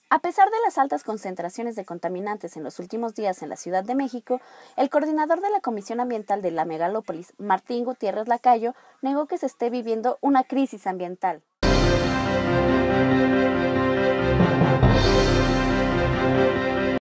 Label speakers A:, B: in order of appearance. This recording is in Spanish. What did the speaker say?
A: A pesar de las altas concentraciones de contaminantes en los últimos días en la Ciudad de México, el coordinador de la Comisión Ambiental de la megalópolis, Martín Gutiérrez Lacayo, negó que se esté viviendo una crisis ambiental.